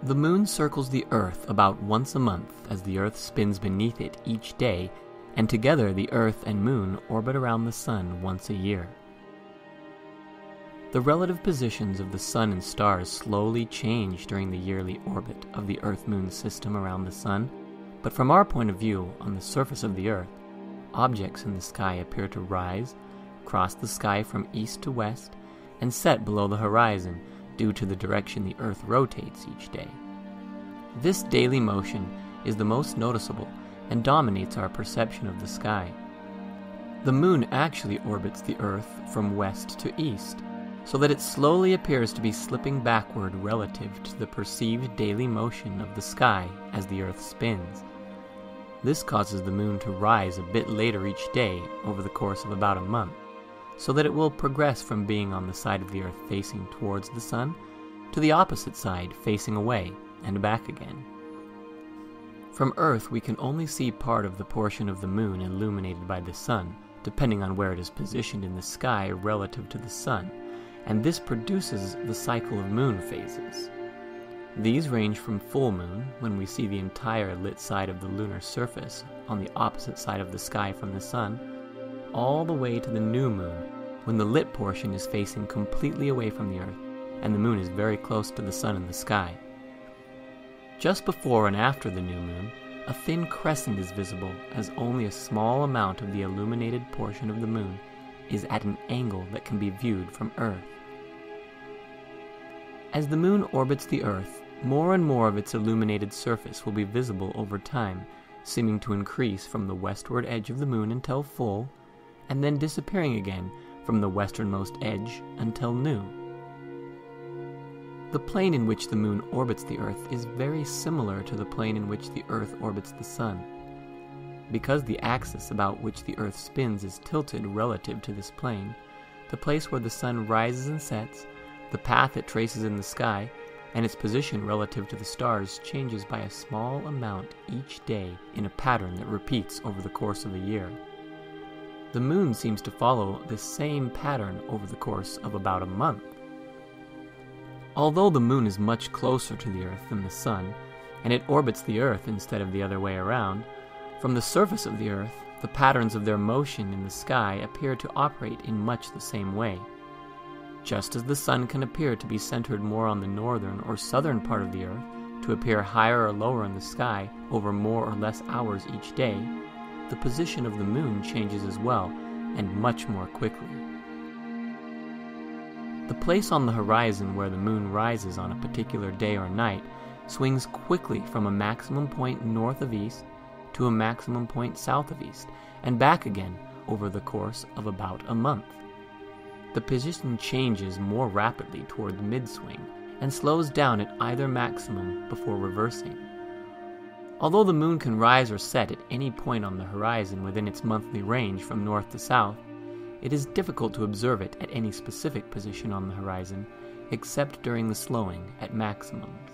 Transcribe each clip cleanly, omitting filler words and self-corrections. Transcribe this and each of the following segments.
The moon circles the Earth about once a month as the Earth spins beneath it each day, and together the Earth and moon orbit around the sun once a year. The relative positions of the sun and stars slowly change during the yearly orbit of the Earth-Moon system around the sun, but from our point of view on the surface of the Earth, objects in the sky appear to rise, cross the sky from east to west, and set below the horizon due to the direction the Earth rotates each day. This daily motion is the most noticeable and dominates our perception of the sky. The moon actually orbits the Earth from west to east, so that it slowly appears to be slipping backward relative to the perceived daily motion of the sky as the Earth spins. This causes the moon to rise a bit later each day over the course of about a month, so that it will progress from being on the side of the Earth facing towards the sun to the opposite side facing away and back again. From Earth we can only see part of the portion of the moon illuminated by the sun, depending on where it is positioned in the sky relative to the sun, and this produces the cycle of moon phases. These range from full moon, when we see the entire lit side of the lunar surface on the opposite side of the sky from the sun, all the way to the new moon, when the lit portion is facing completely away from the Earth, and the moon is very close to the sun in the sky. Just before and after the new moon, a thin crescent is visible as only a small amount of the illuminated portion of the moon is at an angle that can be viewed from Earth. As the moon orbits the Earth, more and more of its illuminated surface will be visible over time, seeming to increase from the westward edge of the moon until full, and then disappearing again from the westernmost edge until new. The plane in which the moon orbits the Earth is very similar to the plane in which the Earth orbits the sun. Because the axis about which the Earth spins is tilted relative to this plane, the place where the sun rises and sets, the path it traces in the sky, and its position relative to the stars changes by a small amount each day in a pattern that repeats over the course of a year. The moon seems to follow this same pattern over the course of about a month. Although the moon is much closer to the Earth than the sun, and it orbits the Earth instead of the other way around, from the surface of the Earth, the patterns of their motion in the sky appear to operate in much the same way. Just as the sun can appear to be centered more on the northern or southern part of the Earth, to appear higher or lower in the sky over more or less hours each day, the position of the moon changes as well, and much more quickly. The place on the horizon where the moon rises on a particular day or night swings quickly from a maximum point north of east to a maximum point south of east, and back again over the course of about a month. The position changes more rapidly toward the mid-swing and slows down at either maximum before reversing. Although the moon can rise or set at any point on the horizon within its monthly range from north to south, it is difficult to observe it at any specific position on the horizon, except during the slowing at maximums.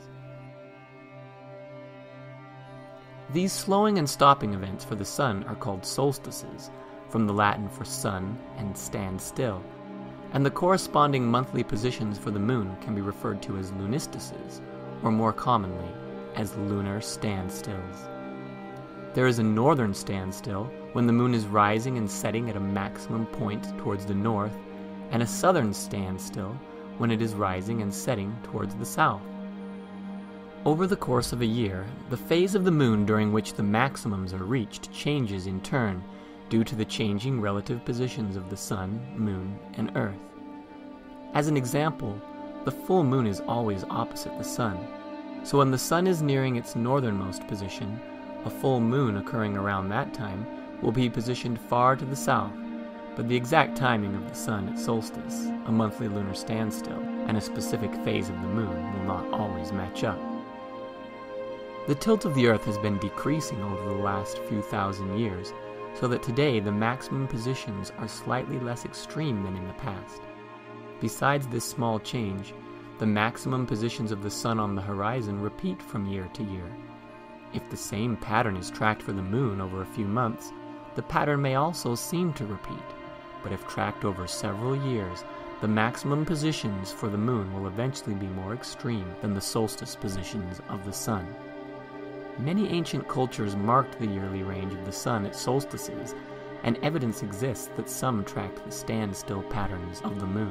These slowing and stopping events for the sun are called solstices, from the Latin for sun and stand still, and the corresponding monthly positions for the moon can be referred to as lunistices, or more commonly, as lunar standstills. There is a northern standstill, when the moon is rising and setting at a maximum point towards the north, and a southern standstill, when it is rising and setting towards the south. Over the course of a year, the phase of the moon during which the maximums are reached changes in turn, due to the changing relative positions of the sun, moon, and earth. As an example, the full moon is always opposite the sun, so when the sun is nearing its northernmost position, a full moon occurring around that time will be positioned far to the south, but the exact timing of the sun at solstice, a monthly lunar standstill, and a specific phase of the moon will not always match up. The tilt of the Earth has been decreasing over the last few thousand years, so that today the maximum positions are slightly less extreme than in the past. Besides this small change, the maximum positions of the sun on the horizon repeat from year to year. If the same pattern is tracked for the moon over a few months, the pattern may also seem to repeat, but if tracked over several years, the maximum positions for the moon will eventually be more extreme than the solstice positions of the sun. Many ancient cultures marked the yearly range of the sun at solstices, and evidence exists that some tracked the standstill patterns of the moon.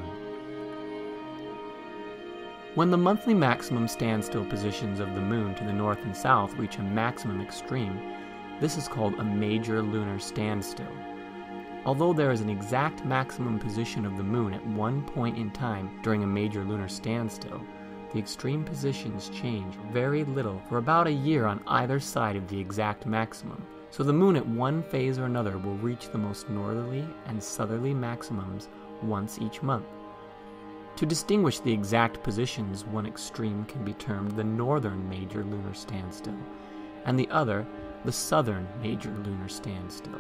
When the monthly maximum standstill positions of the moon to the north and south reach a maximum extreme, this is called a major lunar standstill. Although there is an exact maximum position of the moon at one point in time during a major lunar standstill, the extreme positions change very little for about a year on either side of the exact maximum, so the moon at one phase or another will reach the most northerly and southerly maximums once each month. To distinguish the exact positions, one extreme can be termed the northern major lunar standstill, and the other the southern major lunar standstill.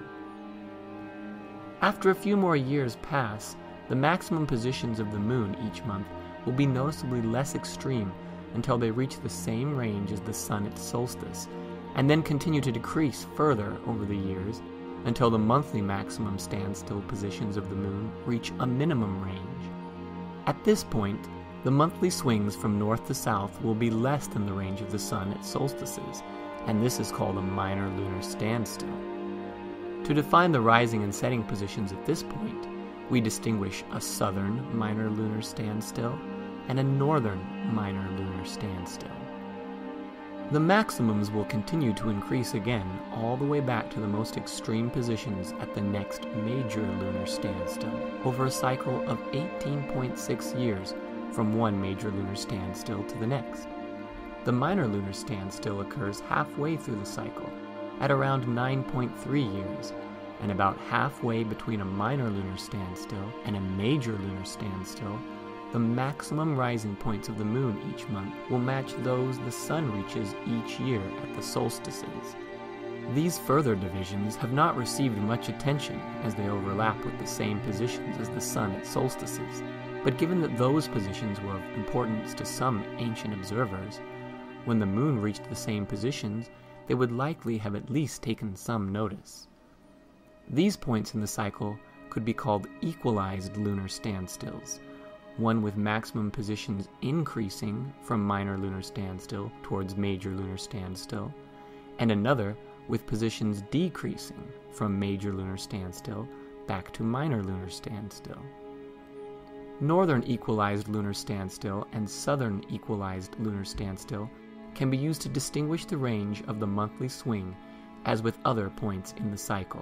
After a few more years pass, the maximum positions of the moon each month will be noticeably less extreme until they reach the same range as the sun at solstice, and then continue to decrease further over the years until the monthly maximum standstill positions of the moon reach a minimum range. At this point, the monthly swings from north to south will be less than the range of the sun at solstices, and this is called a minor lunar standstill. To define the rising and setting positions at this point, we distinguish a southern minor lunar standstill and a northern minor lunar standstill. The maximums will continue to increase again all the way back to the most extreme positions at the next major lunar standstill over a cycle of 18.6 years from one major lunar standstill to the next. The minor lunar standstill occurs halfway through the cycle at around 9.3 years, and about halfway between a minor lunar standstill and a major lunar standstill, the maximum rising points of the moon each month will match those the sun reaches each year at the solstices. These further divisions have not received much attention as they overlap with the same positions as the sun at solstices, but given that those positions were of importance to some ancient observers, when the moon reached the same positions, they would likely have at least taken some notice. These points in the cycle could be called equalized lunar standstills, one with maximum positions increasing from minor lunar standstill towards major lunar standstill, and another with positions decreasing from major lunar standstill back to minor lunar standstill. Northern equalized lunar standstill and southern equalized lunar standstill can be used to distinguish the range of the monthly swing, as with other points in the cycle.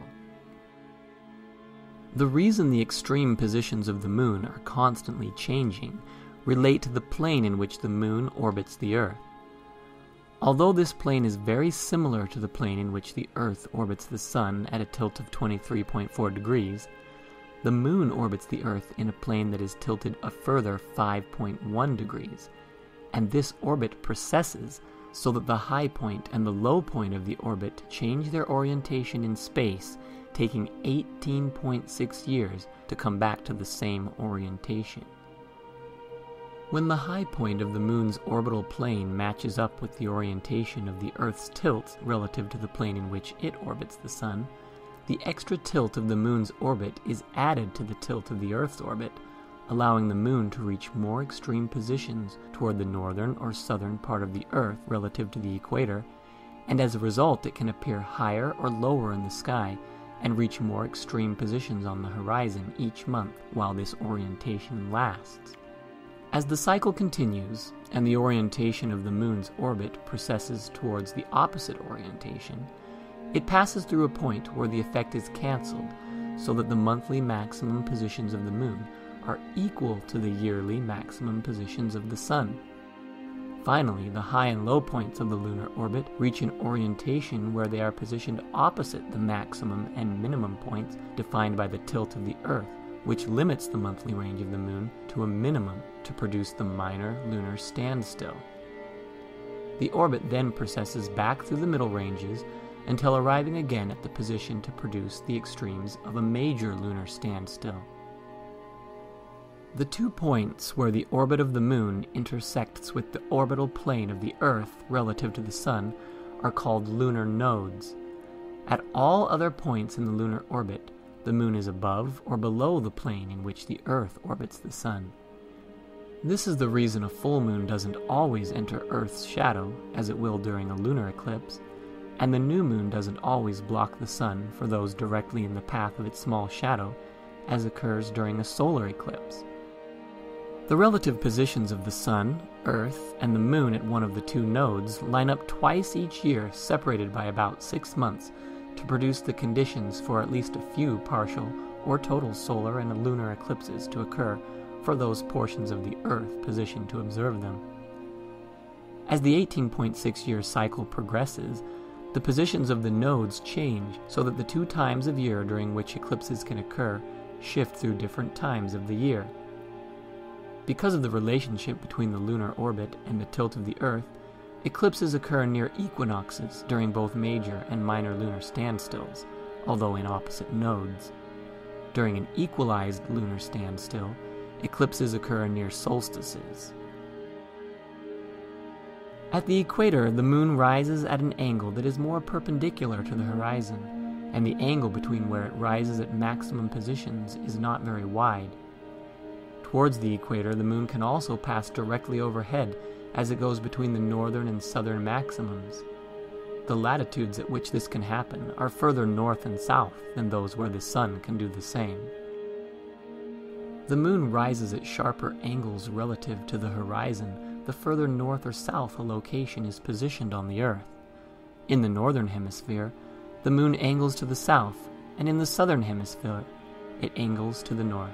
The reason the extreme positions of the moon are constantly changing relate to the plane in which the moon orbits the Earth. Although this plane is very similar to the plane in which the Earth orbits the Sun at a tilt of 23.4 degrees, the moon orbits the Earth in a plane that is tilted a further 5.1 degrees, and this orbit precesses so that the high point and the low point of the orbit change their orientation in space, taking 18.6 years to come back to the same orientation. When the high point of the moon's orbital plane matches up with the orientation of the Earth's tilt relative to the plane in which it orbits the Sun, the extra tilt of the moon's orbit is added to the tilt of the Earth's orbit, allowing the moon to reach more extreme positions toward the northern or southern part of the Earth relative to the equator, and as a result it can appear higher or lower in the sky and reach more extreme positions on the horizon each month while this orientation lasts. As the cycle continues, and the orientation of the moon's orbit precesses towards the opposite orientation, it passes through a point where the effect is cancelled, so that the monthly maximum positions of the moon are equal to the yearly maximum positions of the sun. Finally, the high and low points of the lunar orbit reach an orientation where they are positioned opposite the maximum and minimum points defined by the tilt of the Earth, which limits the monthly range of the moon to a minimum to produce the minor lunar standstill. The orbit then precesses back through the middle ranges until arriving again at the position to produce the extremes of a major lunar standstill. The 2 points where the orbit of the moon intersects with the orbital plane of the Earth relative to the Sun are called lunar nodes. At all other points in the lunar orbit, the moon is above or below the plane in which the Earth orbits the sun. This is the reason a full moon doesn't always enter Earth's shadow, as it will during a lunar eclipse, and the new moon doesn't always block the sun for those directly in the path of its small shadow, as occurs during a solar eclipse. The relative positions of the sun, Earth, and the moon at one of the two nodes line up twice each year, separated by about 6 months, to produce the conditions for at least a few partial or total solar and lunar eclipses to occur for those portions of the Earth positioned to observe them. As the 18.6-year cycle progresses, the positions of the nodes change so that the 2 times of year during which eclipses can occur shift through different times of the year. Because of the relationship between the lunar orbit and the tilt of the Earth, eclipses occur near equinoxes during both major and minor lunar standstills, although in opposite nodes. During an equalized lunar standstill, eclipses occur near solstices. At the equator, the moon rises at an angle that is more perpendicular to the horizon, and the angle between where it rises at maximum positions is not very wide. Towards the equator, the moon can also pass directly overhead as it goes between the northern and southern maximums. The latitudes at which this can happen are further north and south than those where the sun can do the same. The moon rises at sharper angles relative to the horizon the further north or south a location is positioned on the Earth. In the northern hemisphere, the moon angles to the south, and in the southern hemisphere, it angles to the north.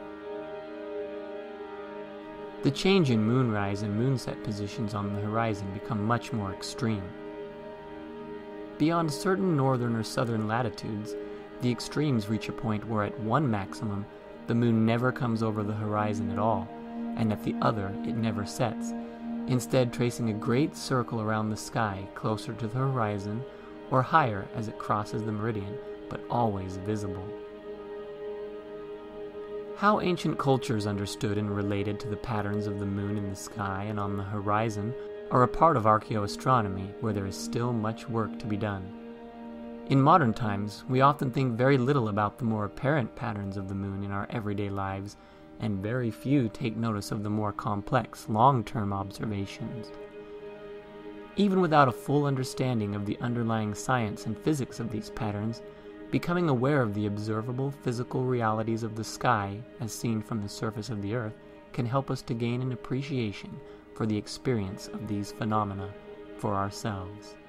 The change in moonrise and moonset positions on the horizon become much more extreme. Beyond certain northern or southern latitudes, the extremes reach a point where at one maximum, the moon never comes over the horizon at all, and at the other it never sets, instead tracing a great circle around the sky closer to the horizon or higher as it crosses the meridian, but always visible. How ancient cultures understood and related to the patterns of the moon in the sky and on the horizon are a part of archaeoastronomy, where there is still much work to be done. In modern times, we often think very little about the more apparent patterns of the moon in our everyday lives, and very few take notice of the more complex, long-term observations. Even without a full understanding of the underlying science and physics of these patterns, becoming aware of the observable physical realities of the sky as seen from the surface of the Earth can help us to gain an appreciation for the experience of these phenomena for ourselves.